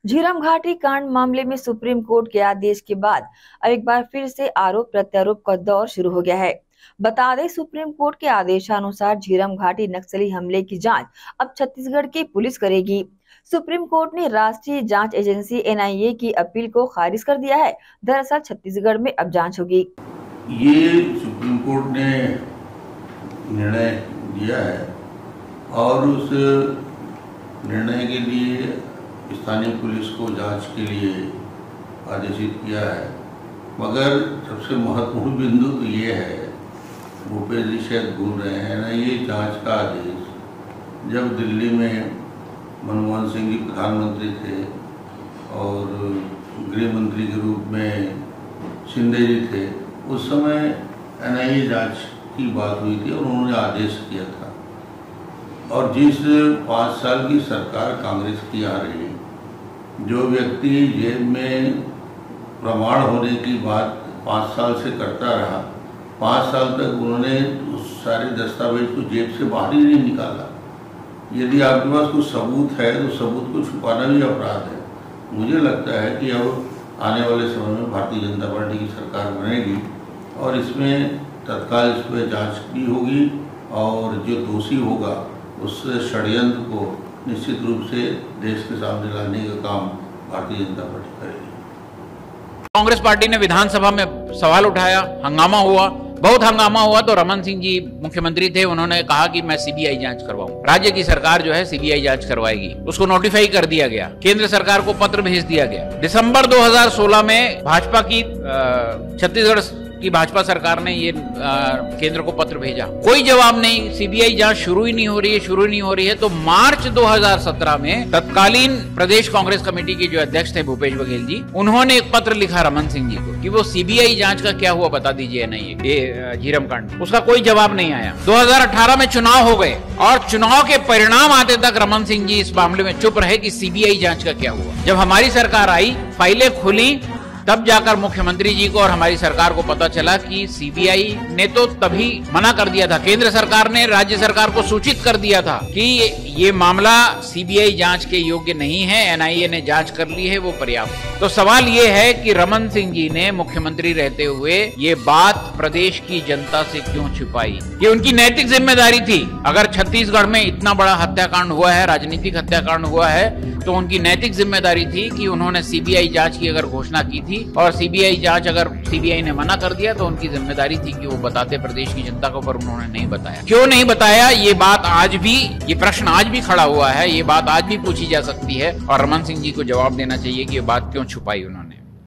झीरम घाटी कांड मामले में सुप्रीम कोर्ट के आदेश के बाद अब एक बार फिर से आरोप प्रत्यारोप का दौर शुरू हो गया है। बता दें, सुप्रीम कोर्ट के आदेशानुसार झीरम घाटी नक्सली हमले की जांच अब छत्तीसगढ़ की पुलिस करेगी। सुप्रीम कोर्ट ने राष्ट्रीय जांच एजेंसी एनआईए की अपील को खारिज कर दिया है। दरअसल छत्तीसगढ़ में अब जांच होगी। ये सुप्रीम कोर्ट ने निर्णय दिया है और उस निर्णय के लिए स्थानीय पुलिस को जांच के लिए आदेशित किया है। मगर सबसे महत्वपूर्ण बिंदु तो ये है, भूपेश जी शायद भूल रहे हैं ना, ये जांच का आदेश जब दिल्ली में मनमोहन सिंह जी प्रधानमंत्री थे और गृह मंत्री के रूप में शिंदे जी थे, उस समय एनआईए जांच की बात हुई थी और उन्होंने आदेश किया था। और जिस 5 साल की सरकार कांग्रेस की आ रही, जो व्यक्ति जेब में प्रमाण होने की बात 5 साल से करता रहा, 5 साल तक उन्होंने उस सारे दस्तावेज को जेब से बाहर ही नहीं निकाला। यदि आपके पास कुछ सबूत है तो सबूत को छुपाना भी अपराध है। मुझे लगता है कि अब आने वाले समय में भारतीय जनता पार्टी की सरकार बनेगी और इसमें तत्काल इस पर जाँच भी होगी और जो दोषी होगा उस षड्यंत्र को निश्चित रूप से देश के सामने लाने का काम भारतीय जनता पार्टी करेगी। कांग्रेस पार्टी ने विधानसभा में सवाल उठाया, हंगामा हुआ, बहुत हंगामा हुआ तो रमन सिंह जी मुख्यमंत्री थे, उन्होंने कहा कि मैं सीबीआई जांच करवाऊं। राज्य की सरकार जो है सीबीआई जांच करवाएगी। उसको नोटिफाई कर दिया गया, केंद्र सरकार को पत्र भेज दिया गया। दिसंबर 2016 में भाजपा की छत्तीसगढ़ की भाजपा सरकार ने ये केंद्र को पत्र भेजा, कोई जवाब नहीं, सीबीआई जांच शुरू ही नहीं हो रही है। तो मार्च 2017 में तत्कालीन प्रदेश कांग्रेस कमेटी के जो अध्यक्ष थे भूपेश बघेल जी, उन्होंने एक पत्र लिखा रमन सिंह जी को कि वो सीबीआई जांच का क्या हुआ बता दीजिए एनआईए झीरम कांड। उसका कोई जवाब नहीं आया। 2018 में चुनाव हो गए और चुनाव के परिणाम आते तक रमन सिंह जी इस मामले में चुप रहे कि सीबीआई जांच का क्या हुआ। जब हमारी सरकार आई, फाइलें खुली, तब जाकर मुख्यमंत्री जी को और हमारी सरकार को पता चला कि सीबीआई ने तो तभी मना कर दिया था, केंद्र सरकार ने राज्य सरकार को सूचित कर दिया था कि ये मामला सीबीआई जांच के योग्य नहीं है, एनआईए ने जांच कर ली है, वो पर्याप्त है। तो सवाल ये है कि रमन सिंह जी ने मुख्यमंत्री रहते हुए ये बात प्रदेश की जनता से क्यों छुपाई? ये उनकी नैतिक जिम्मेदारी थी। अगर छत्तीसगढ़ में इतना बड़ा हत्याकांड हुआ है, राजनीतिक हत्याकांड हुआ है, तो उनकी नैतिक जिम्मेदारी थी कि उन्होंने सीबीआई जांच की अगर घोषणा की थी और सीबीआई जांच अगर सीबीआई ने मना कर दिया तो उनकी जिम्मेदारी थी कि वो बताते प्रदेश की जनता को, पर उन्होंने नहीं बताया। क्यों नहीं बताया? ये बात आज भी, ये प्रश्न आज भी खड़ा हुआ है, ये बात आज भी पूछी जा सकती है और रमन सिंह जी को जवाब देना चाहिए कि ये बात क्यों छुपाई उन्होंने।